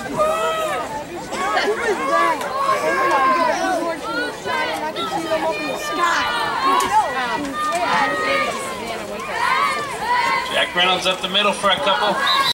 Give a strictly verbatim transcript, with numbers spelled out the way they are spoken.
Jack Reynolds up the middle for a couple.